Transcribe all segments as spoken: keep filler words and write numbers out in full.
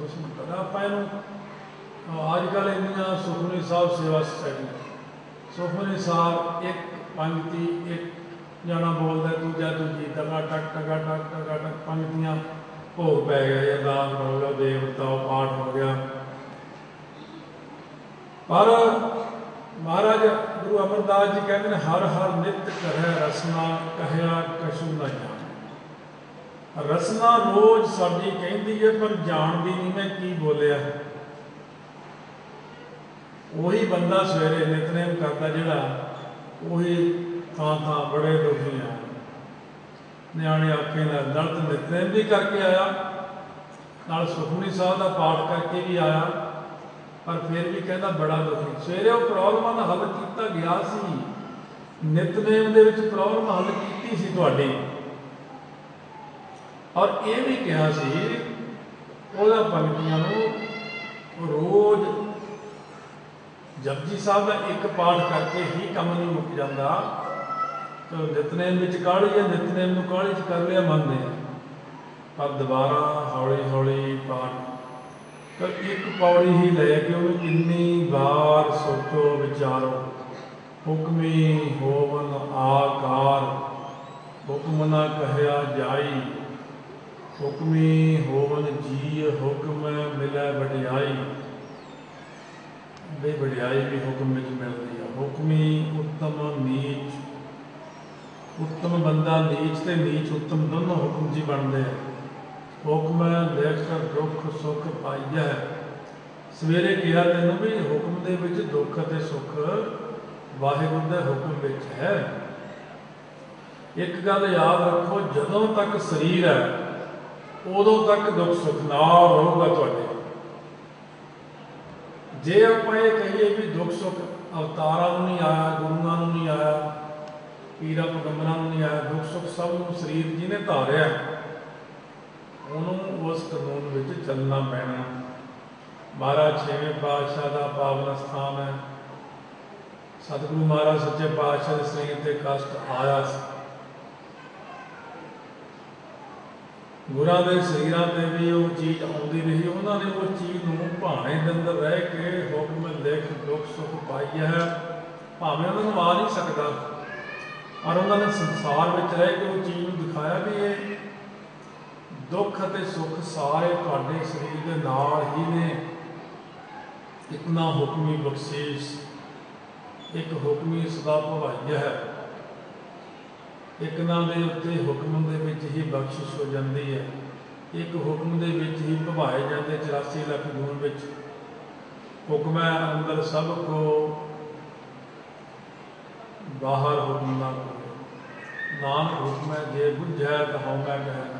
कुछ नहीं पता। आप अजकल इन्नियां सुखमनी साहब सेवा सोसाइटी सुखमनी साहब एक पंक्ति एक जना बोलता दूजा दूजी टका टक टका टक टका टक पंक्तियां भोग पै गया, अरदास हो गया, देवता पाठ हो गया। पर महाराज गुरु अमरदास जी कहते हैं हर हर नित करै रसना कहया कछु न जान। रसना रोज साडी कहती है पर जानती नहीं मैं की बोलिया। वही बंदा सवेरे नितनेम करता जिहड़ा वही थां थां बड़े दुखी आ। न्याणे आखे ना दर्द नितनेम भी करके आया, नाल सुखमनी साहब का पाठ करके भी आया, पर फिर भी कहता बड़ा दुखी। सवेरे वो प्रॉब्लमां दा हल किया गया सी, नितनेम दे विच प्रॉब्लम हल की सी तुहाडी। और ये भी कहा सी ओहदा पंक्तियां नूं रोज जपजी साहब का एक पाठ करके ही काम नहीं मुक जाता। तो नितनेम विच काहली है, नितनेम नूं काहली च कर लिया मनदे आ, पर दोबारा हौली हौली पाठ तो एक पौड़ी ही लैके उन्हें किन्नी बार सोचो विचारो। हुक्मी होवन आकार हुक्म ना कहया जाई, हुक्मी होवन जी हुक्म मिलै वडियाई। बे वडियाई भी हुक्म में मिलती है। हुक्मी उत्तम नीच, उत्तम बंदा नीच ते नीच उत्तम दोनों हुक्म जी बनते हैं। हुक्म लेकर दुख सुख पाइया। सवेरे कहा तेन भी हुक्म दे विच दुख ते सुख वाहिगुरू दे हुक्म विच है। एक गल याद रखो, जदों तक शरीर है उदों तक दुख सुख नाल रहूगा तुहाडे। जे आप ये कहिए भी दुख सुख अवतारा नहीं आया, गुरुआं नूं नहीं आया, पीरा पैगंबरां नूं नहीं आया, दुख सुख सब नूं शरीर जिन्हें धारिया उन्होंने उस कानून विच चलना पैना। महाराज छेवें पातशाह का पावन स्थान है। सतगुरु महाराज सच्चे पातशाह के शरीर ते कष्ट आया। गुरां दे शरीरां ते भी वो चीज़ आउंदी रही, उन्होंने उस चीज़ नूं भाणे दे अंदर रह के हुक्म लिख दुख सुख पाई है। भावें उन्होंने आ नहीं सकता, और उन्होंने संसार में रह के वो चीज़ नूं दिखाया भी ये दुख अते सुख सारे तुहाडे शरीर दे नाल ही ने। एक ना हुक्मी बख्शीश, एक हुक्मी सदा भवाइया है। एक ना दे उत्ते हुक्म दे विच ही बख्शिश हो जाती है, एक हुक्म दे विच ही भवाए जाते चौरासी लख जून विच। हुक्म है अंदर सब को बाहर हुक्म ना करो, नानक हुक्म है जे बुझै तो हऊँ मैं कह ना।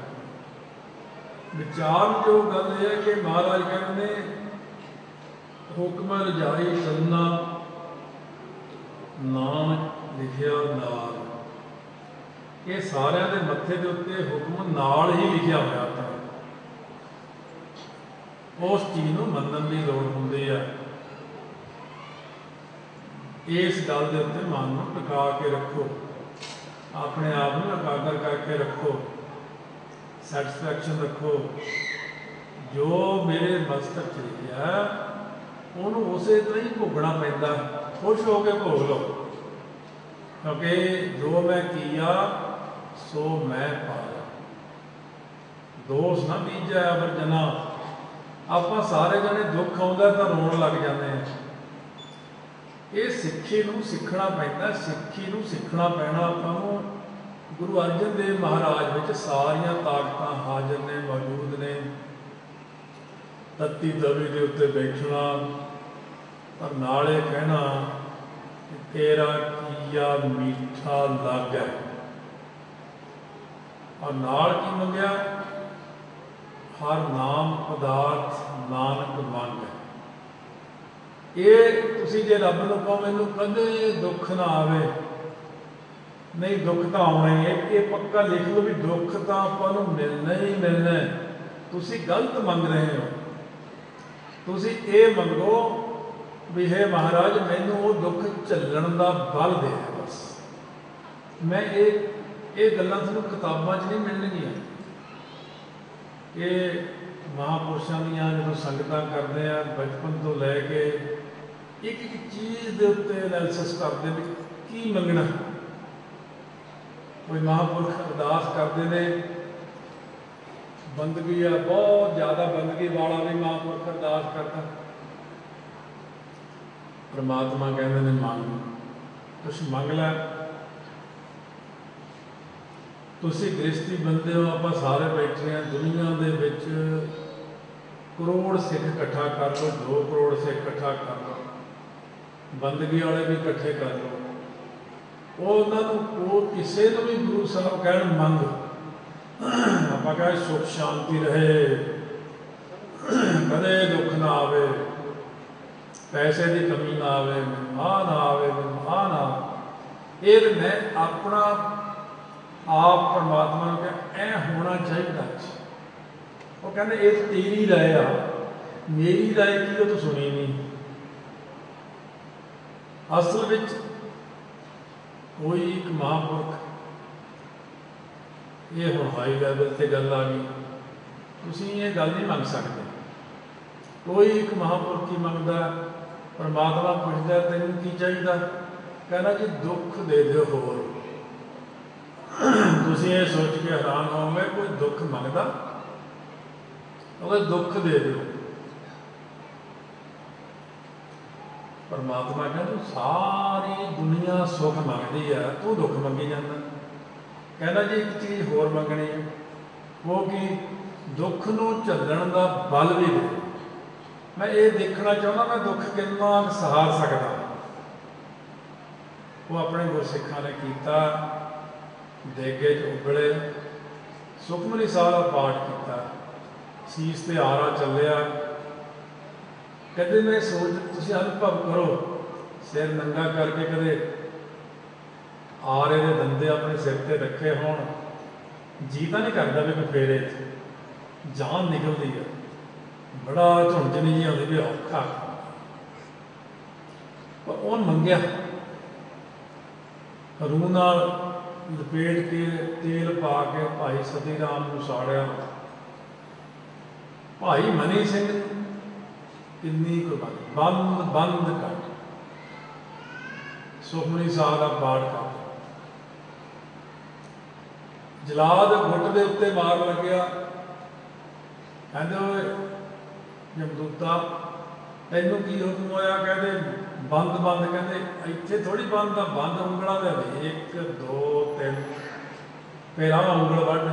विचार जो गल है कि महाराज कहते हुक्म रजाई चलना नानक लिखिया नाल। ये सारे के मत्थे के उत्ते हुक्म नाल ही लिखिया होया था। उस चीज़ को मनन की लोड़ होंदी है। इस गल के उत्ते मन को टिका के रखो, अपने आप को एकागर करके रखो, सैटिस्फैक्शन रखो। जो मेरे मस्तक च लिखिया उन्होंने उस तरह ही भोगना पैंदा। खुश हो के भोग लो, क्योंकि जो मैं किया सो मैं पाया। दोष ना बीजा अबर जना। आप सारे जने दुख आउंदा तो रोण लग जाते हैं। ये सिक्खी नूं सीखना पैंदा, सिक्खी नूं सीखना पैना। आपां गुरु अर्जन देव महाराज विच सारियां ताकतां हाजिर ने, मौजूद ने। तत्ती तवी के उत्ते बैठना, पर नाले कहना तेरा किया मीठा लग है। और नाल की मंगया हर नाम पदार्थ नानक मंग है। ये तुसी जे रब नूं कहो मैनूं कदे दुख ना आवे, नहीं दुख तो आना ही है। ये पक्का लिख लो भी दुख तो आपां नूं मिलना ही मिलना है। तुसी गलत मंग रहे हो। तुसी ये मंगो भी हे महाराज मैनूं वो दुख झल्लण दा बल दे। बस मैं ये ये गल्लां तुहानूं किताबां च नहीं मिलणगीਆਂ। ये महापुरुषों दीयां जो संगतां करते हैं बचपन तो लैके एक एक चीज़ के उत्ते एनालिसिस करते भी की मंगना। कोई महापुरुष अरदास करते हैं, बंदगी है बहुत ज़्यादा बंदगी वाला भी महापुरुष अरदास करता, परमात्मा कहते हैं मंग कुछ मंग लै। तुसी गृहस्थी बंदे हो, आप सारे बैठे हैं दुनिया दे विच करोड़ सिख इकट्ठा कर लो, दो करोड़ सिख इकट्ठा कर लो, बंदगी वाले भी इकट्ठे कर लो, वो उन्होंने किसी को भी गुरु साहब कहन मंग, आप कहें सुख शांति रहे, कदे दुख ना आवे, पैसे की कमी ना आवे, आ ना आवे, आ ना आवे, ये मैं अपना आप परमात्मा को कह ऐ होना चाहिए। वो कहते ये तेरी राय आ, मेरी राय की तो सुनी नहीं। असल में कोई एक महापुरख, ये हम हाई लैवल से गल आ गई, तुसीं ये गल नहीं मंग सकते। कोई एक महापुरख ही मंगता, परमात्मा पुछदा तैनूं की चाहिए, कहना जी दुख दे दो होर। तुसीं ये सोच के हैरान होवोगे कोई दुख मंगदा, अगर दुख दे दो। परमात्मा कहना सारी दुनिया सुख मंगती है, तू दुख मंगी जाता। कहना जी एक चीज़ होर मंगनी, वो कि दुख नूं झल्लण दा बल भी दे। मैं ये देखना चाहता मैं दुख कितना सहार सकता। वो अपने गुरसिखां ने कीता, देगे च उबले, सुखमनी साहिब का पाठ किया, सीस ते आरा चलिया। कहते मैं सोच तुसीं अनुभव करो, सिर नंगा करके कदे आरे दे दंदे अपने सिर ते रखे होण, जी तो नहीं करता भी कोई फेरे जान निकलती है, बड़ा झुंझनी जी आती भी औखा। पर उन्हें मंगया, रूह नाल लपेट के तेल पा के भाई सती राम को साड़िया। भाई मनी सिंह किन्नी कुर्बानी, बंद बंद कर सुखमनी साहिब का पाठ कर। जलाद गुट के उत्ते मार लग्या, कहते जमदूता तैनूं की हुक्म होया? कहते बंद बंद, कहते इत्थे थोड़ी बंद आ, बंद उंगलों दे एक दो तीन पैरां उंगल वड्ड।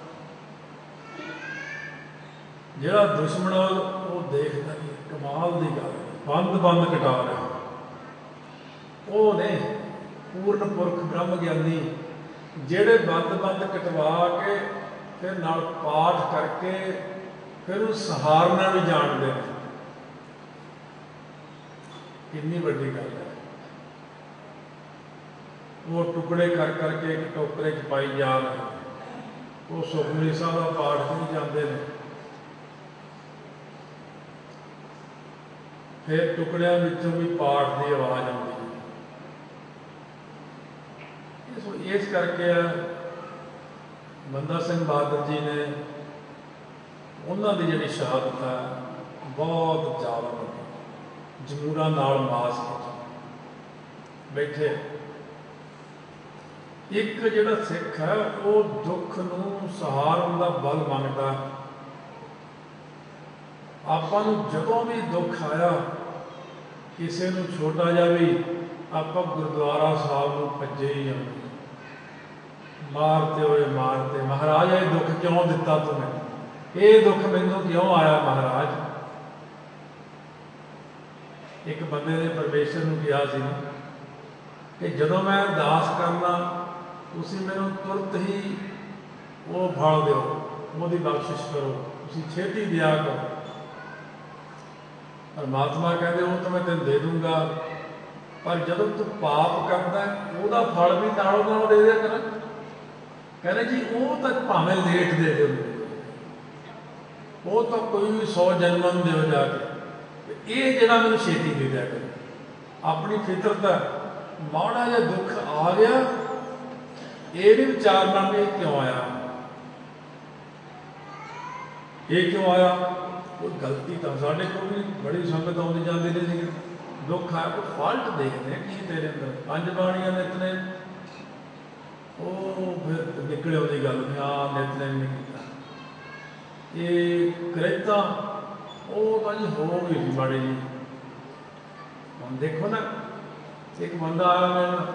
जिहड़ा दुश्मन वो देखता नहीं, कमाल की गल, बंद बंद कटा रहा। वो ने पूर्ण पुरख ब्रह्म ज्ञानी जिहड़े बंद बंद कटवा के फिर नाल पाठ करके फिर उस सहारना भी जानते हैं। कितनी वड्डी गल है। वो टुकड़े कर करके एक टोकरे च पाई जा रहे, वो सुखमनी साहिब का पाठ नहीं जाते हैं, फिर टुकड़िया विचों भी पाठ की आवाज़ आती है। इस करके बंदा सिंह बहादुर जी ने उन्होंने जी शहादत है बहुत ज़्यादा वड्डी, जमूरा नाल मास बैठे। एक जिहड़ा सिख है वो दुख नूं सहारन दा बल मंगदा। आपां नूं जदों भी दुख आया, किसी नूं छोटा जिहा भी, आपां गुरुद्वारा साहब नूं भज्जे ही आउंदे, मारते हुए मारते, महाराज ये दुख क्यों दिता तुमने, ये दुख मैनूं क्यों आया महाराज। एक बंदे ने परमेश्वर नूं कहा सी कि जदों मैं अरदास करना तुसीं मैनूं तुरंत ही वो फल दिओ, ओहदी बख्शिश करो, तुसीं छेती दिया करो। परमात्मा कहते वो तो मैं तेन दे दूंगा, पर जदों तू पाप करता वह फल भी नालों नालों दे दिया कर। कहते जी वो तो भावें लेट दे दो, वो तो कोई भी सौ जन्म दो जाके, ये जरा मैं छेती दे दिया कर। अपनी फितरत माड़ा जिहा दुख आ गया, ये नहीं विचारना भी क्यों आया। ਇਹ ਕਿਉਂ ਆਇਆ? ਕੋਈ ਗਲਤੀ ਤਾਂ ਸਾਡੇ ਕੋਲ ਵੀ ਬੜੀ ਸੰਗਤ ਆਉਂਦੀ ਜਾਂਦੀ ਨਹੀਂ ਸੀ, ਦੁੱਖ ਆਇਆ ਕੋਈ ਫਾਲਟ ਦੇਖਦੇ ਕੀ ਤੇਰੇ ਅੰਦਰ। ਪੰਜ ਬਾਣੀਆਂ ਨਿਤਨੇ ਉਹ ਫਿਰ ਨਿਕਲੇ ਉਹਦੀ ਗੱਲ ਵੀ ਹਾਂ ਨਿਤਨੇ ਨਹੀਂ ਕੀਤਾ। ਇਹ ਕਰੇਤਾ ਉਹ ਤਾਂ ਜੀ ਹੋ ਗਈ ਸੀ ਮਾੜੀ ਜੀ। ਹੁਣ ਦੇਖੋ ਨਾ, ਇੱਕ ਬੰਦਾ ਆਇਆ ਮੇਰੇ ਨਾਲ,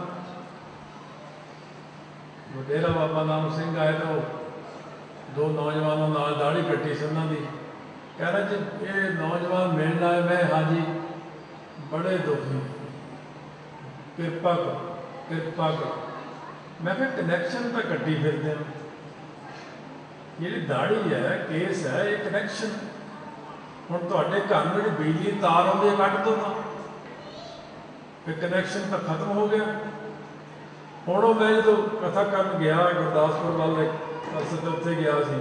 ਵਡੇਰਾ ਬਾਬਾ ਨਾਮ ਸਿੰਘ ਆਏ ਤਾਂ ਉਹ ਦੋ ਨੌਜਵਾਨਾਂ ਨਾਲ ਦਾੜੀ ਕੱਟੀ ਸੀ ਉਹਨਾਂ ਦੀ। ਕਹਿ ਰਿਹਾ ਜੀ ਇਹ ਨੌਜਵਾਨ ਮਿਲਣ ਆਏ, ਮੈਂ ਹਾਂਜੀ ਬੜੇ ਦੁਖੀ, ਕਿਰਪਾ ਕਰ ਕਿਰਪਾ ਕਰ। ਮੈਂ ਕਿਹਾ ਕਨੈਕਸ਼ਨ ਤਾਂ ਕੱਟੀ ਫਿਰਦੇ ਹੋ, ਜਿਹੜੀ ਦਾੜੀ ਹੈ ਕੇਸ ਹੈ ਇਹ ਕਨੈਕਸ਼ਨ। ਹੁਣ ਤੁਹਾਡੇ ਘਰ ਨੂੰ ਜਿਹੜੀ ਬਿਜਲੀ ਤਾਰ ਆਉਂਦੀ ਹੈ ਕੱਟ ਦੋ ਨਾ, ਫਿਰ ਕਨੈਕਸ਼ਨ ਤਾਂ ਖਤਮ ਹੋ ਗਿਆ। ਹੁਣ ਉਹ ਮੈਂ ਜਦੋਂ ਕਥਾ ਕਰਨ ਗਿਆ ਗੁਰਦਾਸਪੁਰ ਵੱਲ ਅਸਲ ਤੇ ਉੱਥੇ ਗਿਆ ਸੀ,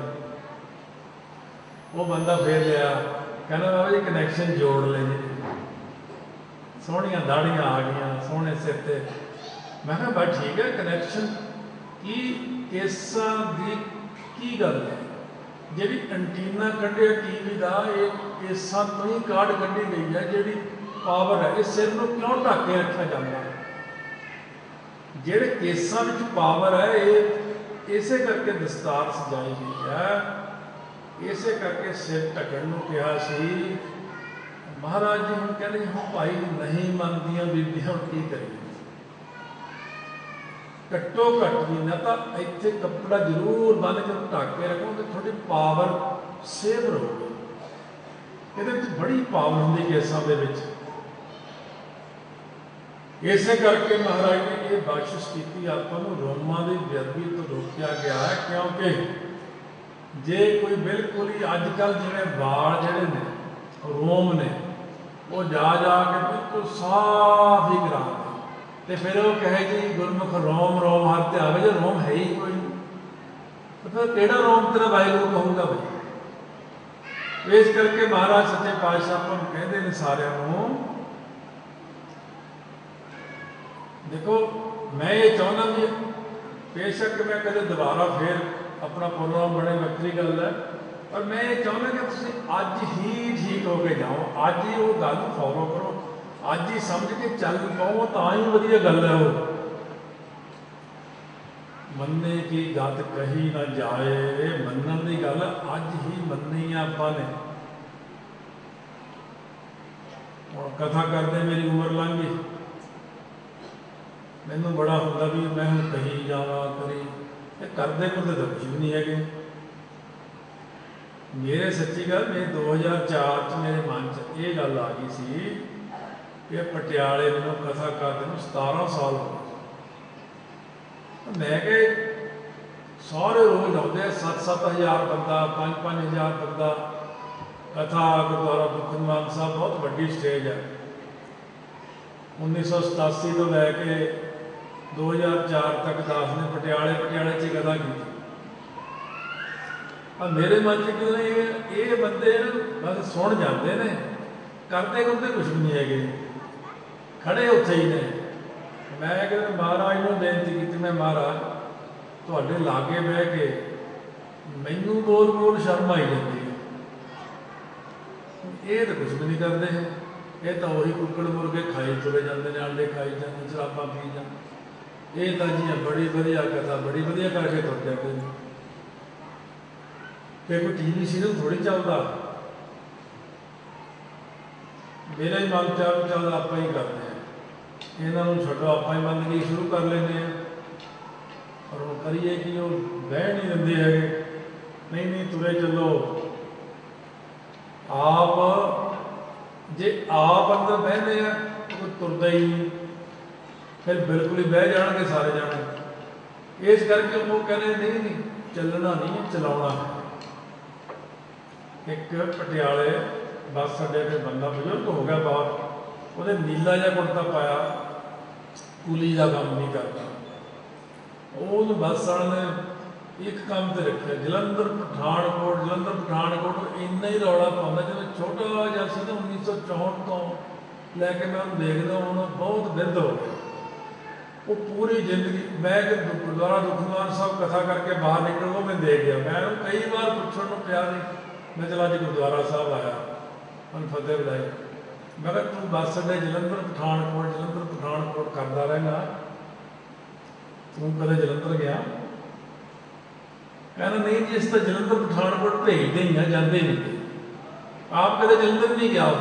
ਉਹ ਬੰਦਾ ਫੇਰ ਲਿਆ, ਕਹਿੰਦਾ ਬਾਬਾ ਜੀ ਕਨੈਕਸ਼ਨ ਜੋੜ ਲੈ ਜੀ, ਸੋਹਣੀਆਂ ਦਾੜੀਆਂ ਆ ਗਈਆਂ ਸੋਹਣੇ ਸਿਰ ਤੇ। ਮੈਂ ਕਿਹਾ ਬਸ ਠੀਕ ਹੈ, ਕਨੈਕਸ਼ਨ ਕੀ ਕੇਸਾਂ ਦੀ ਕੀ ਗੱਲ ਹੈ? ਜਿਹੜੀ ਐਂਟੀਨਾ ਕੱਢਿਆ ਟੀ ਵੀ ਦਾ ਇਹ ਕੇਸਾਂ ਤੋਂ ਹੀ ਕਾਢ ਕੱਢੀ ਗਈ ਹੈ, ਜਿਹੜੀ ਪਾਵਰ ਹੈ ਇਹ ਸਿਰ ਨੂੰ ਕਿਉਂ ਢੱਕ ਕੇ ਰੱਖਿਆ ਜਾਂਦਾ? ਜਿਹੜੇ ਕੇਸਾਂ ਵਿੱਚ ਪਾਵਰ ਹੈ ਇਹ ਇਸੇ ਕਰਕੇ ਦਸਤਾਰ ਸਜਾਈ ਗਈ ਹੈ, ਇਸੇ ਕਰਕੇ ਸਿਰ ਢੱਕਣ ਨੂੰ ਕਿਹਾ ਸੀ। ਮਹਾਰਾਜ ਜੀ ਹੁਣ ਕਹਿੰਦੇ ਹੁਣ ਭਾਈ ਨਹੀਂ ਮੰਨਦੀਆਂ ਬੀਬੀਆਂ, ਹੁਣ ਕੀ ਕਰੀਏ? ਘੱਟੋ ਘੱਟ ਵੀ ਨਾ ਤਾਂ ਇੱਥੇ ਕੱਪੜਾ ਜ਼ਰੂਰ ਬੰਨ੍ਹ ਕੇ ਢੱਕ ਕੇ ਰੱਖੋ, ਤੇ ਤੁਹਾਡੀ ਪਾਵਰ ਸੇਵ ਰਹੂਗੀ। ਇਹਦੇ ਵਿੱਚ ਬੜੀ ਪਾਵਰ ਹੁੰਦੀ ਕੇਸਾਂ ਦੇ ਵਿੱਚ। ਇਸੇ ਕਰਕੇ ਮਹਾਰਾਜ ਨੇ ਇਹ ਬਖਸ਼ਿਸ਼ ਕੀਤੀ ਆਪਾਂ ਨੂੰ, ਰੋਮਾਂ ਦੀ ਬੇਅਦਬੀ ਤੋਂ ਰੋਕਿਆ ਗਿਆ ਹੈ। ਕਿਉਂਕਿ ਜੇ ਕੋਈ ਬਿਲਕੁਲ ਹੀ ਅੱਜ ਕੱਲ੍ਹ ਜਿਵੇਂ ਵਾਲ ਜਿਹੜੇ ਨੇ ਰੋਮ ਨੇ ਉਹ ਜਾ ਜਾ ਕੇ ਬਿਲਕੁਲ ਸਾਫ਼ ਹੀ ਕਰਾ ਦੇ, ਤੇ ਫਿਰ ਉਹ ਕਹੇ ਜੀ ਗੁਰਮੁਖ ਰੋਮ ਰੋਮ ਹਰ ਤੇ ਆਵੇ, ਜੇ ਰੋਮ ਹੈ ਹੀ ਕੋਈ ਤਾਂ ਫਿਰ ਕਿਹੜਾ ਰੋਮ ਤੇਰਾ ਵਾਹਿਗੁਰੂ ਕਹੂੰਗਾ ਬਈ। ਇਸ ਕਰਕੇ ਮਹਾਰਾਜ ਸੱਚੇ ਪਾਤਸ਼ਾਹ ਆਪਾਂ ਨੂੰ ਕਹਿੰਦੇ ਨੇ ਸਾਰਿਆਂ ਨੂੰ, ਦੇਖੋ ਮੈਂ ਇਹ ਚਾਹੁੰਦਾ ਵੀ ਬੇਸ਼ੱਕ ਮੈਂ ਕਦੇ ਦੁਬਾਰਾ ਫਿਰ ਆਪਣਾ ਪ੍ਰੋਗਰਾਮ ਬਣੇ, ਵੱਖਰੀ ਗੱਲ ਹੈ, ਪਰ ਮੈਂ ਇਹ ਚਾਹੁੰਦਾ ਕਿ ਤੁਸੀਂ ਅੱਜ ਹੀ ਠੀਕ ਹੋ ਕੇ ਜਾਓ, ਅੱਜ ਹੀ ਉਹ ਗੱਲ ਨੂੰ ਫੋਲੋ ਕਰੋ, ਅੱਜ ਹੀ ਸਮਝ ਕੇ ਚੱਲ ਪਾਓ, ਤਾਂ ਹੀ ਵਧੀਆ ਗੱਲ ਹੈ। ਉਹ ਮੰਨੇ ਕੀ ਗਤ ਕਹੀ ਨਾ ਜਾਏ, ਇਹ ਮੰਨਣ ਦੀ ਗੱਲ ਅੱਜ ਹੀ ਮੰਨੀ ਆ ਆਪਾਂ ਨੇ। ਹੁਣ ਕਥਾ ਕਰਦੇ ਮੇਰੀ ਉਮਰ ਲੰਘ ਗਈ, ਮੈਨੂੰ ਬੜਾ ਹੁੰਦਾ ਵੀ ਮੈਂ ਹੁਣ ਕਹੀ ਜਾਵਾਂ ਕਰੀ, ਇਹ ਕਰਦੇ ਕਰਦੇ ਤਾਂ ਕੁਝ ਵੀ ਨਹੀਂ ਹੈਗੇ। ਮੇਰੇ ਸੱਚੀ ਗੱਲ ਮੇਰੇ ਦੋ ਹਜ਼ਾਰ ਚਾਰ 'ਚ ਮੇਰੇ ਮਨ 'ਚ ਇਹ ਗੱਲ ਆ ਗਈ ਸੀ ਕਿ ਪਟਿਆਲੇ ਮੈਨੂੰ ਕਥਾ ਕਰਦੇ ਨੂੰ ਸਤਾਰਾਂ ਸਾਲ ਹੋ ਗਏ। ਮੈਂ ਕਿਹਾ ਸਾਰੇ ਰੋਜ਼ ਆਉਂਦੇ ਸੱਤ ਸੱਤ ਹਜ਼ਾਰ ਬੰਦਾ, ਪੰਜ ਪੰਜ ਹਜ਼ਾਰ ਬੰਦਾ, ਕਥਾ ਗੁਰਦੁਆਰਾ ਦੁੱਖ ਨਿਵਾਰਨ ਸਾਹਿਬ ਬਹੁਤ ਵੱਡੀ ਸਟੇਜ ਹੈ। ਉੱਨੀ ਸੌ ਸਤਾਸੀ ਤੋਂ ਲੈ ਕੇ ਦੋ ਹਜ਼ਾਰ ਚਾਰ ਤੱਕ ਦਾਸ ਨੇ ਪਟਿਆਲੇ ਪਟਿਆਲੇ 'ਚ ਕਥਾ ਕੀਤੀ। ਆ ਮੇਰੇ ਮਨ 'ਚ ਕਿਉਂ ਇਹ ਇਹ ਬੰਦੇ ਬਸ ਸੁਣ ਜਾਂਦੇ ਨੇ, ਕਰਦੇ ਕਰਦੇ ਕੁਛ ਵੀ ਨਹੀਂ ਹੈਗੇ, ਖੜੇ ਉੱਥੇ ਹੀ ਨੇ। ਮੈਂ ਕਿਹਾ ਮਹਾਰਾਜ ਨੂੰ ਬੇਨਤੀ ਕੀਤੀ, ਮੈਂ ਮਹਾਰਾਜ ਤੁਹਾਡੇ ਲਾਗੇ ਬਹਿ ਕੇ ਮੈਨੂੰ ਬੋਲ ਬੋਲ ਸ਼ਰਮ ਆਈ ਜਾਂਦੀ ਹੈ, ਇਹ ਤਾਂ ਕੁਛ ਵੀ ਨਹੀਂ ਕਰਦੇ, ਇਹ ਤਾਂ ਉਹੀ ਕੁੱਕੜ ਮੁਰਗੇ ਖਾਈ ਤੁਰੇ ਜਾਂਦੇ ਨੇ, ਆਂਡੇ ਖਾਈ ਜਾਂਦੇ, ਸ਼ਰਾਬਾਂ ਪੀ ਜਾਂਦੇ। ਇਹ ਤਾਂ ਜੀ ਬੜੀ ਵਧੀਆ ਕਥਾ ਬੜੀ ਵਧੀਆ ਕਰਕੇ ਤੁਰ ਜਾਂਦੇ ਨੇ। ਫਿਰ ਕੋਈ ਟੀ ਵੀ ਸੀਰੀਅਲ ਥੋੜ੍ਹੀ ਚੱਲਦਾ, ਮੇਰਾ ਹੀ ਮਨ ਚਾਹ ਚੱਲਦਾ, ਆਪਾਂ ਹੀ ਕਰਦੇ ਹਾਂ, ਇਹਨਾਂ ਨੂੰ ਛੱਡੋ, ਆਪਾਂ ਹੀ ਬੰਦਗੀ ਸ਼ੁਰੂ ਕਰ ਲੈਂਦੇ ਹਾਂ। ਪਰ ਉਹ ਕਰੀਏ ਕਿ ਉਹ ਬਹਿ ਨਹੀਂ ਦਿੰਦੇ ਹੈਗੇ, ਨਹੀਂ ਨਹੀਂ ਤੁਰੇ ਚੱਲੋ। ਆਪ ਜੇ ਆਪ ਅੰਦਰ ਬਹਿੰਦੇ ਆ ਉਹ ਤੁਰਦਾ ਹੀ ਨਹੀਂ, ਫਿਰ ਬਿਲਕੁਲ ਹੀ ਬਹਿ ਜਾਣਗੇ ਸਾਰੇ ਜਾਣੇ। ਇਸ ਕਰਕੇ ਉਹ ਕਹਿੰਦੇ ਨਹੀਂ ਨਹੀਂ ਚੱਲਣਾ ਨਹੀਂ ਚਲਾਉਣਾ। ਇੱਕ ਪਟਿਆਲੇ ਬੱਸ ਅੱਡੇ 'ਤੇ ਬੰਦਾ ਬਜ਼ੁਰਗ ਹੋ ਗਿਆ ਬਾਹਰ, ਉਹਨੇ ਨੀਲਾ ਜਿਹਾ ਕੁੜਤਾ ਪਾਇਆ, ਕੁਲੀ ਦਾ ਕੰਮ ਨਹੀਂ ਕਰਦਾ। ਉਹਨੂੰ ਬੱਸ ਵਾਲੇ ਨੇ ਇੱਕ ਕੰਮ 'ਤੇ ਰੱਖਿਆ, ਜਲੰਧਰ ਪਠਾਨਕੋਟ ਜਲੰਧਰ ਪਠਾਨਕੋਟ ਇੰਨਾ ਹੀ ਰੌਲਾ ਪਾਉਂਦਾ। ਜਦੋਂ ਛੋਟਾ ਜਿਹਾ ਸੀ ਨਾ ਉੱਨੀ ਸੌ ਚੌਂਹਠ ਤੋਂ ਲੈ ਕੇ ਮੈਂ ਉਹਨੂੰ ਦੇਖਦਾ, ਹੁਣ ਬਹੁਤ ਬਿਰਧ ਹੋ ਗਿਆ। ਉਹ ਪੂਰੀ ਜ਼ਿੰਦਗੀ ਮੈਂ ਕਿ ਗੁਰਦੁਆਰਾ ਦੁੱਖ ਨਿਵਾਰਨ ਸਾਹਿਬ ਕਥਾ ਕਰਕੇ ਬਾਹਰ ਨਿਕਲਦਾ ਮੈਂ ਦੇਖ ਗਿਆ। ਮੈਂ ਉਹਨੂੰ ਕਈ ਵਾਰ ਪੁੱਛਣ ਨੂੰ ਪਿਆ ਨਹੀਂ, मैं चला जी गुरुद्वारा साहब आया, मैं फतेह बुलाई। मैं कहा तू बस अड्डे जलंधर पठानकोट जलंधर पठानकोट करता रहेगा, तू कदे जलंधर गया? कहना नहीं जी इस तो जलंधर पठानकोट भेजते ही हैं, जाते ही नहीं, आप कदे जलंधर नहीं गया?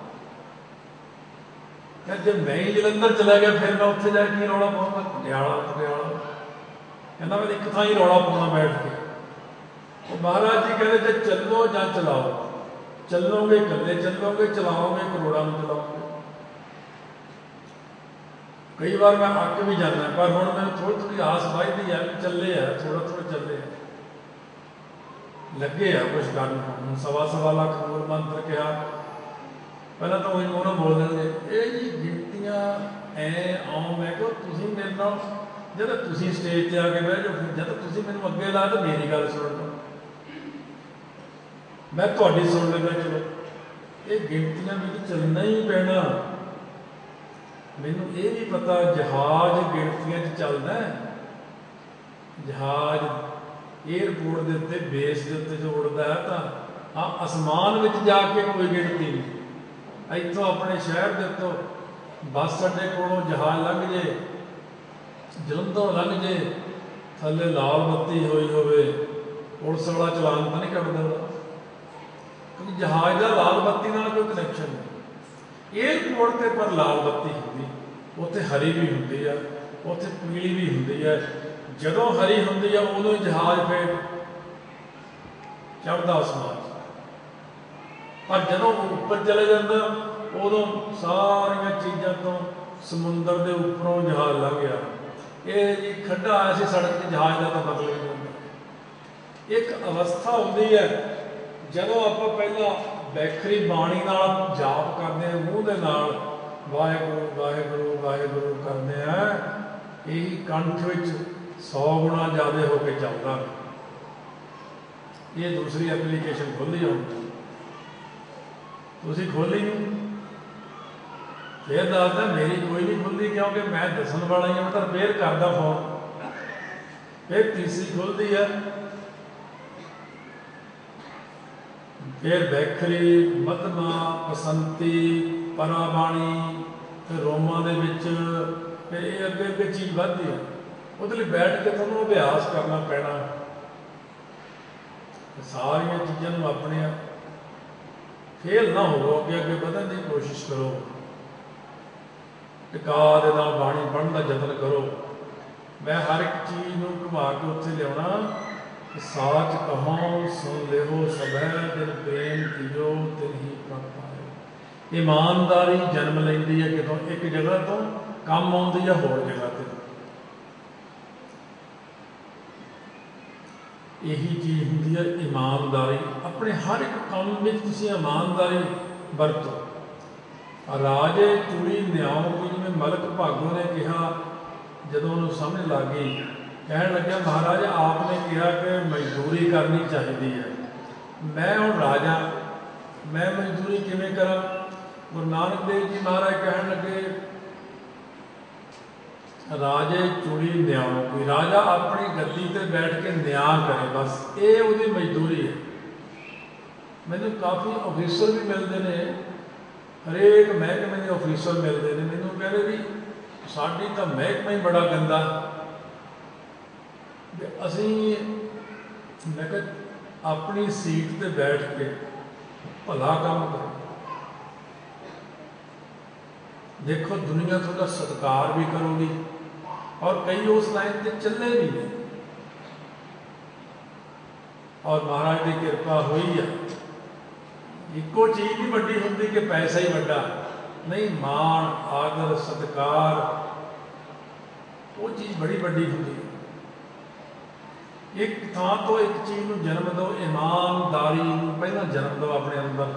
जब मैं ही जलंधर चला गया फिर मैं उत्थे जाके की रौला पाऊंगा? पटियाला पटियाला कहना मैं एक थां ही रौला पाना बैठ के। वो महाराज जी कहते जे चलो या चलाओ, चलोगे कल्ले चलोगे, चलाओगे करोड़ा में चलाओगे। कई बार मैं अक भी जाना, पर हुण मैं थोड़ी थोड़ी आस बजदी है भी चले है, थोड़ा थोड़ा चले है, लगे है कुछ करन। हुण सवा सवा लाख मूल मंत्र कहा, पहला तो वही मोहरा बोल देंगे ये जी गिनतियां ऐ आओ। मैं कहो तुसीं मेरे नाल जब तुसीं स्टेज पर आके बह जाओ, जब तुसीं मैनूं अगे ला तो मेरी गल सुन लो, मैं तुहाडी सुन लेना। चलो ये गिनतियां भी चलना ही पैना। मैनूं ये भी पता जहाज गिनतियां च चलदा है, जहाज एयरपोर्ट के उत्ते बेस के उत्ते जो उड़दा है तो हाँ आसमान में जाके कोई गिनती नहीं। इतों अपने शहर के उत्तों बस अड्डे कोलों जहाज लंघ जे, जलंधर लंघ जे, थले लाल बत्ती हुई होवे, पुलिस वाला चलान तो नहीं कट देता, क्योंकि जहाज का लाल बत्ती नाल कोई कनैक्शन नहीं। एयरपोर्ट ते पर लाल बत्ती होंदी, उत्थे हरी भी होंदी है, उत्थे पीली भी होंदी है। जदों हरी होंदी है उदों जहाज फिर चढ़दा आसमान, पर जदों उपर चले जाता उदों सारिया चीज़ों तो समुंदर के उपरों जहाज लंघ गया। ये जी खड्डा आया सी सड़क से, जहाज का तो मतलब नहीं होता। एक अवस्था होती है जदों आप पहला बैखरी बाणी नाल जाप करते हैं, मूँह के नाल वाहेगुरु वाहेगुरु वाहेगुरु करते हैं, यही कंठ विच सौ गुणा ज़्यादा होकर चलता। ये दूसरी एप्लीकेशन खोली होगी, तुसीं खोली नहीं, फिर दसदा मेरी कोई नहीं खुलती क्योंकि मैं दसन वाला ही मैं तो रिपेयर करदा फोन। फिर तीसरी खुलती है, फिर बैखरी मध्यमा बसंती पराबाणी, फिर रोमां दे विच, फिर ये अगे अगे चीज़ वधदी है। उहदे लई बैठ के तुहानूं अभ्यास करना पैना। सारिया चीज़ों अपने फेल ना हो, अगे अगे बढ़न की कोशिश करो, टिका दे नाल बाणी पढ़न का यतन करो। मैं हर एक चीज़ नूं घुमा के उत्थे लियाउणा, साच कहो सुन लेहो सबै, दिन प्रेम कियो तिन ही प्रभ पायो। ईमानदारी जन्म लैंदी है कितों, एक जगह तो काम आउंदी है होर जगह ते। यही चीज़ होंदी है ईमानदारी। अपने हर एक काम में तुसीं ईमानदारी वरतो। राजे चूड़ी न्याओ को जिवें मलक भागो ने कहा, जदों उन्होंने समझ लग गई, कहन लग्या महाराज आपने कहा कि मजदूरी करनी चाहिए है, मैं हुण राजा, मैं मजदूरी किवें करा? गुरु नानक देव जी महाराज कहन लगे राजे चूड़ी न्याओ कोई, राजा अपनी गद्दी ते बैठ के न्याय करे, बस ये उसकी मजदूरी है। मैनूं काफ़ी ऑफिसर भी मिलते हैं, हरेक महकमे के ऑफिसर मिलते हैं, मैनूं कहते भी साडी तो महकमा ही बड़ा गंदा, असीं मैं कहा अपनी सीट ते बैठ के भला काम करो। देखो दुनिया थोड़ा सत्कार भी करोगी और कई उस लाइन से चले भी नहीं, और महाराज की कृपा हुई है। इको चीज़ नहीं वड्डी होंदी कि पैसा ही वड्डा नहीं, मान आदर सत्कार वो चीज़ बड़ी वड्डी होंदी है। एक थां तो एक चीज़ को जन्म दो, ईमानदारी पहला जन्म दो अपने अंदर,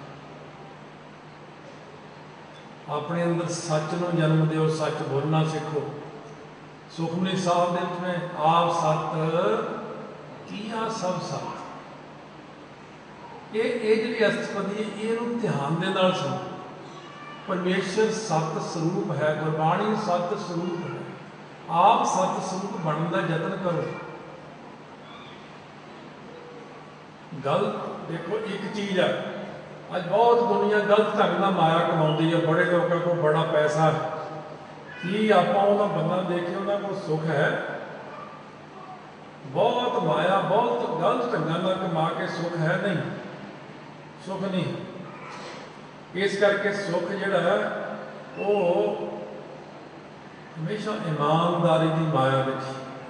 अपने अंदर सच को जन्म दो, सच बोलना सीखो। सुखमनी साहब में आप सत किया सब सत, ये जी अस्तपदी ये ध्यान के नाल सुनो। परमेश्वर सत स्वरूप है, गुरबाणी सत स्वरूप है, आप सत स्वरूप बनने का यतन करो। गलत देखो एक चीज़ है, अज बहुत दुनिया गलत ढंग नाल माया कमाउंदी है, बड़े लोगों को बड़ा पैसा कि आप बंदा देखे उन्होंने को सुख है, बहुत माया बहुत गलत ढंगों नाल कमा के सुख है नहीं, सुख नहीं। इस करके सुख जिहड़ा है वो हमेशा ईमानदारी की माया विच,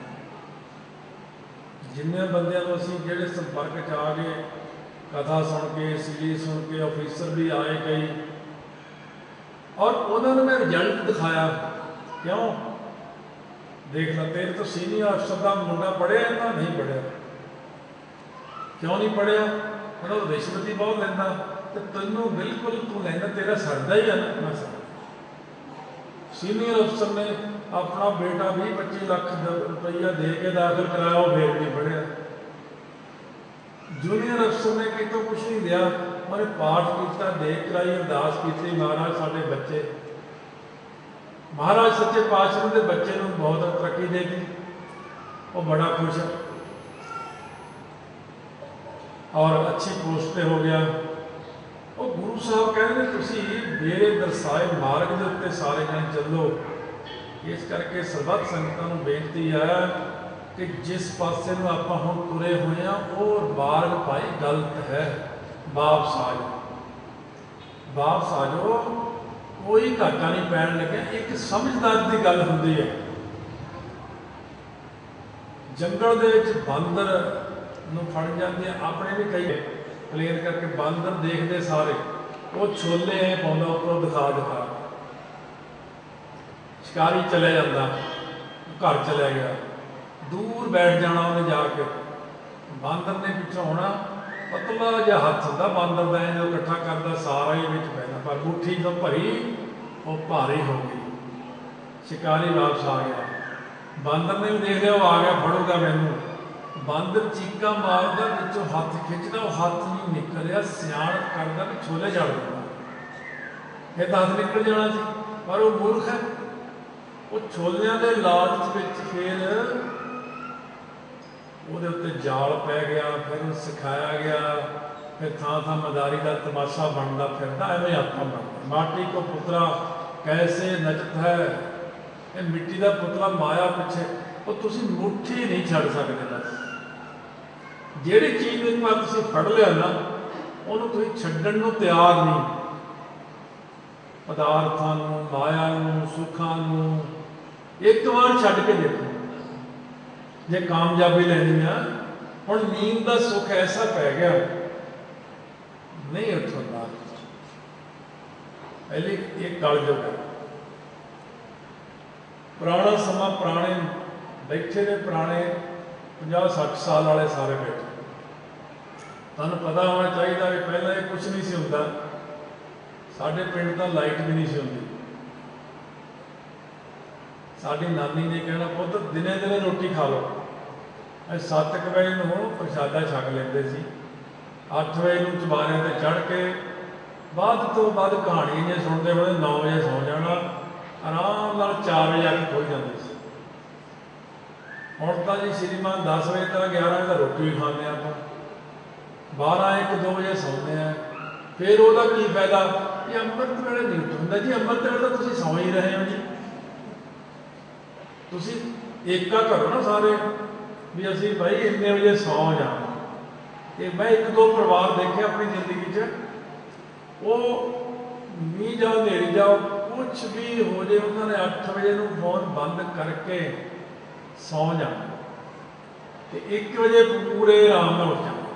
जिन्ने बंदियां नूं असीं जिहड़े संपर्क च आ गए, कथा सुन के सीरीज सुन के ऑफिसर भी आए कई, और उन्होंने मैं रिजल्ट दिखाया, क्यों देख ला तेरे तो सीनियर अफसर का मुंडा पढ़िया ना नहीं पढ़िया, क्यों नहीं पढ़िया, उन्होंने तो रिश्वत ही बहुत लेंदा, तो तेनों बिल्कुल तू लेना तेरा सरदा ही है ना। मैं सर सीनियर अफसर ने अपना बेटा भी पच्ची लाख रुपया दे के दाखिल कराया, वो फिर नहीं पढ़िया। जूनियर अफसर ने कितों कुछ नहीं दिया, उन्हें पाठ किया, देख कराई, अरदास की, महाराज साढ़े बच्चे, महाराज सच्चे पातशाह के बच्चे को बहुत तरक्की देगी, वो बड़ा खुश है और अच्छी पोस्ट पे हो गया। वो गुरु साहब कहते तुसी मेरे दर्शाए मार्ग के उत्ते सारे जन चलो। इस करके सरबत संगतां नूं बेनती है कि जिस पासे में आप हम तुरे हुए हैं वो मार्ग भाई गलत है, वापस आ जाओ, वापस आ जाओ, कोई घाटा नहीं पैन लगे। एक समझदार की गल होंदी है, जंगल दे विच बांदर नूं फड़ जांदे, अपने भी कई प्लेन करके बांदर देखते सारे, वो छोले है पाउंदा उपरों दिखा दिखा, शिकारी चले जाता, घर चले गया, दूर बैठ जाना उन्हें जाके, बांदर ने पिछों आना, पतला जिहा हथ होंदा बांदर दा जो इकट्ठा करता सारा ही विच पैना, पर मुट्ठी जो भरी वो भारी हो गई। शिकारी वापस आ गया, बांदर ने भी देख लिया, वो आ गया फड़ूगा मैनू, बांदर चीका मारदा पिछों हथ खिंचदा, वो हथ नहीं निकलिया, सियाण करदा भी छोले जड़ देना, ये तो हथ निकल जाना सी, पर वो मूर्ख है, वो छोलियां दे लालच विच फिर ਉਹਦੇ ਉੱਤੇ जाल पै गया, फिर सिखाया गया, फिर थां थां मदारी का तमाशा बनता फिरता, एवं आपा बनता। माटी को पुतला कैसे नचत है, ये मिट्टी का पुतला माया पिछे, वो तुसी मुट्ठी नहीं छड़ सकते। बस जिहड़ी चीज़ एक बार तुसी फड़ लिया ना, उन्होंने तुसी छड्डण नूं तैयार नहीं, पदार्थां नूं, माया नूं, सुखां नूं एक बार छड्ड के देखो, जे कामयाबी लेनी है। हुण नींद का सुख ऐसा पै गया, नहीं उठता, पहले एक कलयुग है, पुराना समा, पुराने बैठे ने, पुराने पचास सठ साल वाले सारे बैठे, तुहानूं पता होना चाहिए भी पहला ये कुछ नहीं सी हुंदा, साडे पिंड तां लाइट भी नहीं सी हुंदी। साडी नानी ने कहना पुत्त दिने दिने रोटी खा लो, अस सत्त क बजे नूं प्रशादा छक लेंदे सी, अठ बजे नूं चबारिਆਂ ते चढ़ के बाद तो बाद कहानियां जिहियां सुणदे होणे नौ बजे सौ जाना, आराम नाल चार बजे आके खुल जांदी सी। हुण तां जी श्रीमान दस बजे तक ग्यारह बजे तक रोटी भी खांदे आपां, बारह एक दो बजे सौंदे आ, फिर ਉਹਦਾ ਕੀ फायदा, ये अमृत वेले नहीं उठ हुंदा जी, अमृत वेले तां तुसीं सौ ही रहे हो जी, तुसी एका करो ना सारे भी असी भाई इन्ने बजे सौ जाओ। तो मैं एक दो परिवार देखे अपनी जिंदगी च, वो मीह जाओ नेरी जाओ कुछ भी हो जाए, उन्होंने अठ बजे नूं फोन बंद करके सौ जाना, तो एक बजे पूरे आराम नाल उठ जाना।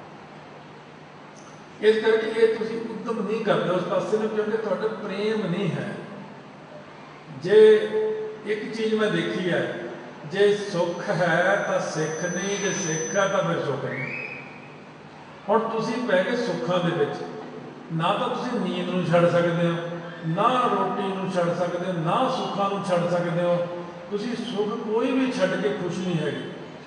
इस करके ये तुसी उद्यम नहीं करते उस पासे में, क्योंकि तुहाडा प्रेम नहीं है। जे एक चीज़ मैं देखी है, जे सुख है तो सिख नहीं, जे सिख है तो फिर सुख नहीं। हुण तुसीं पै गए सुखां दे विच, ना तो तुसीं नींद नूं छड्ड सकदे हो, ना रोटी नूं छड्ड सकदे हो, ना सुखां नूं छड्ड सकदे हो, तुसीं सुख कोई भी छड्ड के खुश नहीं है।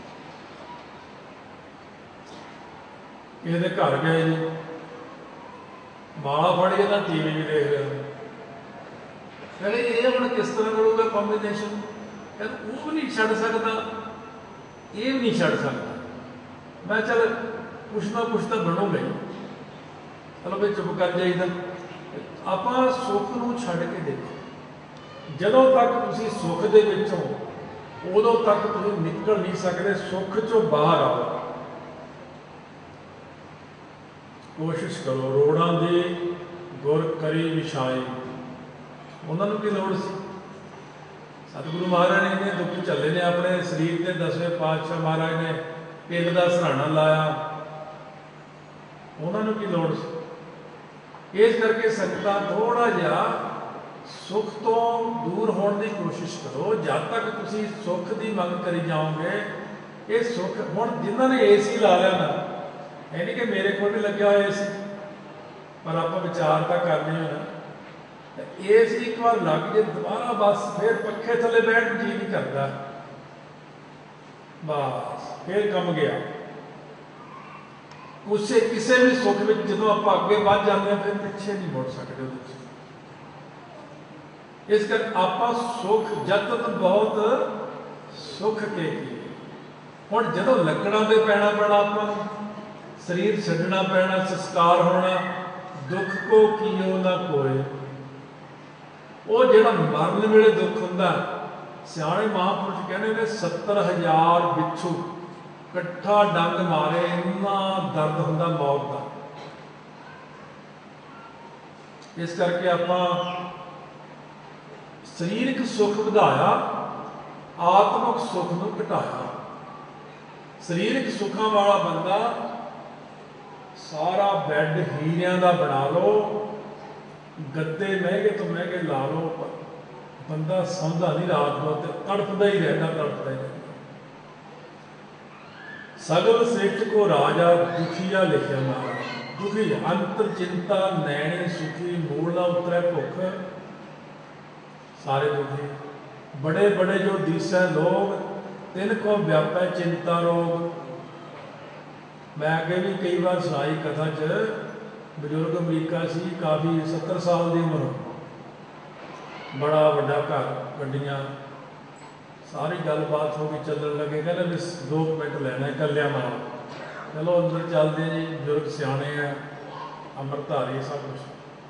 किसी दे घर गए जी, माला फड़ के ना टी वी भी देख रहे हो, कहते ये हम किस तरह करूँगा कॉम्बीनेशन, यार वो भी नहीं छड़ सकता, ये भी नहीं छड़ सकता। मैं चल कुछ ना कुछ तो बनोगा ही। चलो भाई चुप कर जाइए। आप सुख नूं छड्ड के देखो, जदों तक तुसीं सुख दे विचों उदों तक तुसीं निकल नहीं सकते। सुख चों बाहर आओ, कोशिश करो। रोड़ां दे गुर करी विछाई, उन्होंने की लोड़ सी। सतगुरु महाराज ने इन्ने दुख झल्ले ने अपने शरीर के। दसवें पातशाह महाराज ने पिंड का सराहना लाया, उन्होंने की लोड़ सी। इस करके संगतां थोड़ा जिहा सुख तो दूर होने की कोशिश करो। जब तक तुसीं सुख की मंग करी जाओगे, ये सुख हुण जिन्होंने ए सी ला लिया ना, ये नहीं कि मेरे को भी लग्या होया सी, पर आप विचार तो करने हो ना। ए सी एक बार लग जाए दोबारा बस फिर पखे थले बैठ जी नहीं करता, बस फिर कम गया। उसे किसी भी सुख में जो आप अगे बढ़ जाते हैं फिर पिछे नहीं मुड़ सकते। इस कर आप सुख जतन बहुत सुख के हुण जो लकड़ा दे पैना पैना, आप शरीर छड्डना पैना, संस्कार होना। दुख को कियो ना कोई, वो जिहड़ा मरन वेले दुख हुंदा, सियाणे महापुरुष कहने ने सत्तर हज़ार बिच्छू कट्ठा डंग मारे, इन्ना दर्द हुंदा मौत का। इस करके आपां सरीरक सुख वधाया, आत्मक सुख नूं घटाया। सरीरक सुखां वाला बंदा सारा बैड हीरियां दा बना लो, गद्दे महंगे तो महंगे ला लो, बंदा सौंदा नहीं रात को, तड़पदा ही रहता तड़पदा ही रहता। सगल सिख को राजा दुखिया लिखिया महाराज, दुखी अंतर चिंता नैणे सुखी, मूल ना उतरे भुख सारे दुखी। बड़े बड़े जो दिसै लोग, तिनको व्यापै चिंता रोग। मैं अगे भी कई बार सुनाई कथा च, बजुर्ग अमरीका सी, काफ़ी सत्तर साल की उम्र, बड़ा वड्डा घर, गड्डियां, सारी गलबात हो गई, चलन लगे। कहते भी दो मिनट लेना कलिया नाल, चलो अंदर चलते जी। बजुर्ग सियाने हैं, अमृतधारी सब कुछ।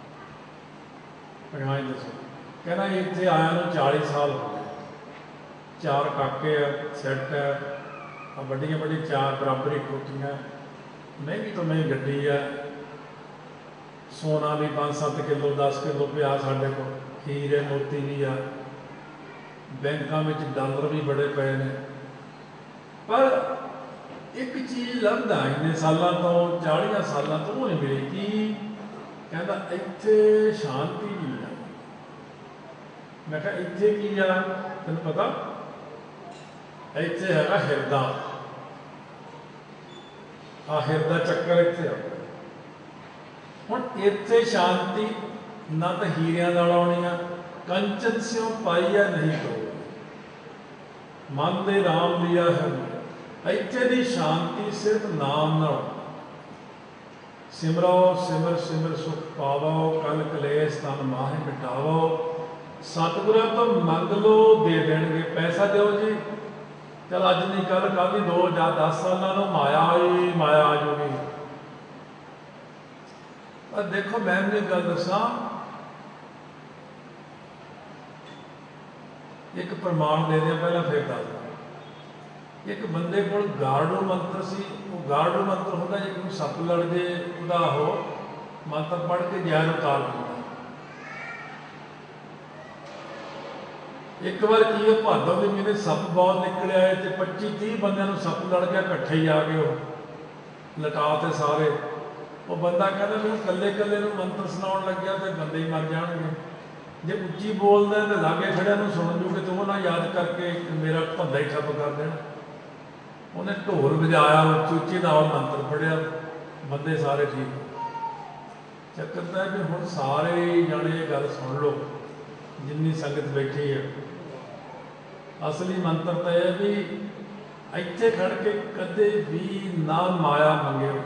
हाँ जी दसो, कहना इतने आया नूं चाली साल हो गए, चार काके है, सैट है, वड्डियां वड्डियां चार बराबरी कोठियां, महंगी तो महंगी गड्डी है, सोना भी पाँच सत्त किलो दस किलो पिया साढ़े को, हीरे मोती भी आ, बैंकों में डॉलर भी बड़े पे ने। पर एक चीज़ लभदा इन्ने सालों तो, चालियां सालों तो वो नहीं मिली कि कहता इत्थे शांति की है। मैं कहा इत्थे की आ, तेन पता इत्थे है हिरदा, आ हिरदा चक्कर इत्थे आ। हुण इत्थे शांति ना तो हीरियां नाल आउणी आ, कंचन स्यों पाईया नहीं तो मन दे राम लिया है। इत्थे दी शांति सिर्फ नाम नाल। सिमरो सिमर सिमर सुख पावो, कल कलेश तन माहे मिटावो। सतगुरां तो मंग लो दे देणगे, पैसा दो जी, चल अज नहीं कल कल नहीं दो या दस सालों में माया ही माया आ जाऊगी। पर देखो मैं एक गल दसां, एक प्रमाण दे दिया पहला फिर दस। एक बंदे को गारडू मंत्र सी, वो गारडू मंत्र होता जो सप लड़ जाए उसका वो मंत्र पढ़ के जहर उतार दिता। एक बार की है भादों के महीने सप बहुत निकले आए तो पच्ची तीह बंद सप लड़ गया, कट्ठे ही आ गए वो लटाते सारे। वो बंदा कहता मैं कले कले मंत्र सुनाउण लग गया तो बंदे ही मर जाएंगे। जे उच्ची बोलता तो लागे खड़िया सुन जूगे तो वह ना याद करके मेरा भंदा ही ठप कर देना। उन्हें ढोल बजाया, उच्ची नाल मंत्र पढ़िया, बंदे सारे ठीक। चक्कर तो है कि हुण सारे जाने ये गल सुन लो जिन्नी संगत बैठी है। असली मंत्र तो यह भी इत्थे खड़ के कदे भी ना माया मंगियो।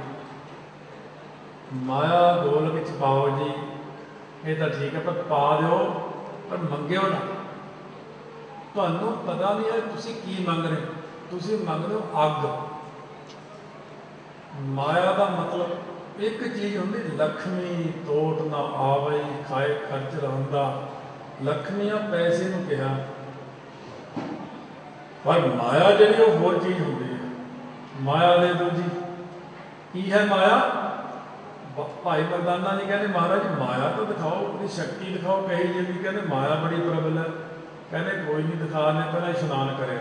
माया गोल विच पाओ जी, ये तो ठीक है, पर पा दो पर मंगियो ना। तुहानू पता नहीं है तुसी की मंग रहे, तुसी मंग रहे हो अग। माया का मतलब एक चीज़ होंगी लक्ष्मी टोट ना आवई खाए खर्च रहा लक्ष्मी आ पैसे नूं कहा पर माया जी होर चीज़ होंगी है माया दे दो जी की है माया भाई मरदाना जी कहते महाराज माया तो दिखाओ अपनी शक्ति दिखाओ कही जी भी कहते माया बड़ी प्रबल है कहने कोई नहीं दिखा ने पहले इशनान करे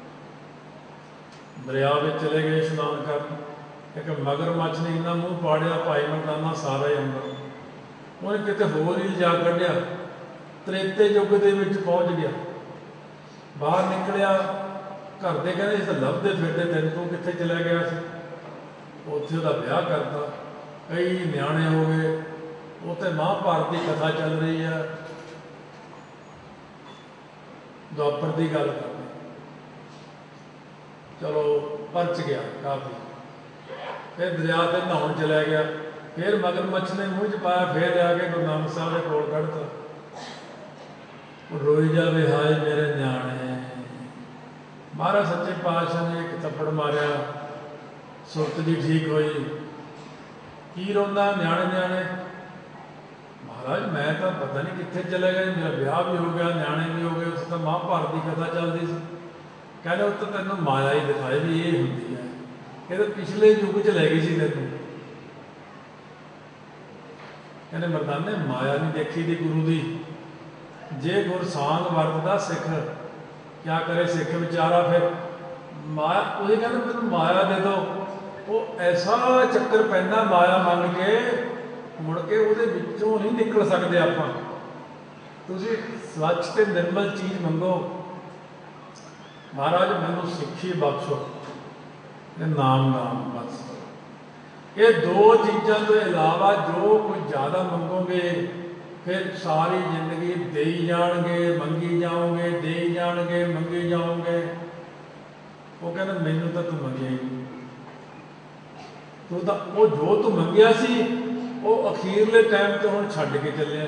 दरिया में चले गए इशनान कर एक मगरमच्छ ने इन्ना मूँह पाड़िया भाई मरदाना सारा ही अंदर उन्हें कितने होर ही जा कढ़िया त्रेते युग के पहुँच गया बाहर निकलिया घर के कहते इस लभते फिरते दिन तू कितने चला गया उत्थे उसका ब्याह करता कई न्याणे हो गए उत्ते महाभारत की कथा चल रही है द्वापर की गल करनी चलो परच गया काफी फिर दरिया से नहाउण चला गया फिर मगरमच्छ ने मूँह च पाया फिर लिया के गुरु नानक साहब के कोल कढ़ता रोई जावे हाय मेरे न्याणे महाराज सच्चे पातशाह ने एक थप्पड़ मारिया सुरत जी ठीक हुई की रोंदा न्याणे न्याणे महाराज मैं तो पता नहीं कितने चले गए मेरा ब्याह भी हो गया न्याणे भी हो गए उस तो महाभारत की कथा चलती सी कहने उस तो तेन माया ही दिखाए भी ये होंगी है ये तो पिछले युग च लै गई सी तेन कहने मरदाने माया नहीं देखी थी गुरु की जे गुर सांग वरतदा सिख क्या करे सिख बेचारा फिर माया उसे कहते मैं माया दे दो वो ऐसा चक्कर पैदा माया मंग के मुड़ के वो नहीं निकल सकते आप स्वच्छ ते निर्मल चीज़ मंगो महाराज मैनू सिक्खी बख्शो नाम नाम बस ये दो चीज़ों के अलावा जो कुछ ज़्यादा मंगोगे फिर सारी जिंदगी दे जाओगे मंगी जाओगे दे जाओगे मंगी जाओगे वो कहना मैनू तो तू मंगिया ही तू तो वो जो तू मंगिया सी वो अखीरले टाइम तो हुण छड्ड के चलिया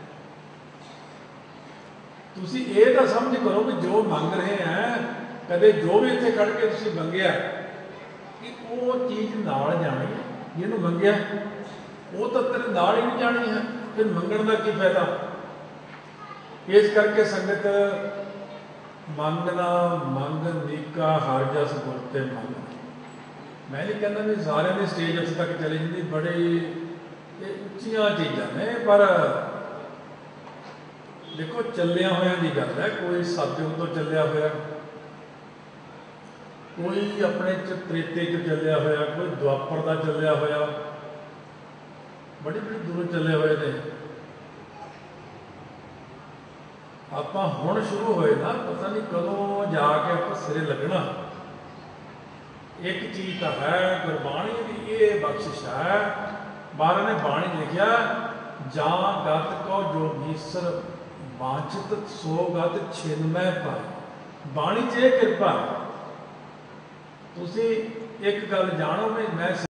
तुसी ये तो समझ करो कि जो मंग रहे हैं कदे जो भी इत्थे खड़ के तुसी मंगिया कि वो चीज़ नाल जानी है जिन्हों मंगिया वो तो तेरे नाल ही नहीं जानी है फिर मंगण का की फायदा इस करके संगत मंगना मंग नीका हर जस गुरते मंग मैं नहीं कहना भी सारे की स्टेज उत्थे तक चली जाती बड़ी उच्चिया चीज़ा ने पर देखो चलिया होया की गल है कोई सतयुग तो चलिया होया कोई अपने च त्रेते च चलिया होया कोई द्वापर का चलिया होया बड़ी बड़ी दूर चले हुए ने आप हुण शुरू होए ना पता नहीं कदों जाके आप सिरे लगना एक चीज़ तो है गुरबाणी की ये बख्शिश है बारह ने बाणी लिखा जा गत को जोगीसर वांछित सो गत छिन्मय पाए बाणी च कृपा तुसी एक गल जानो मैं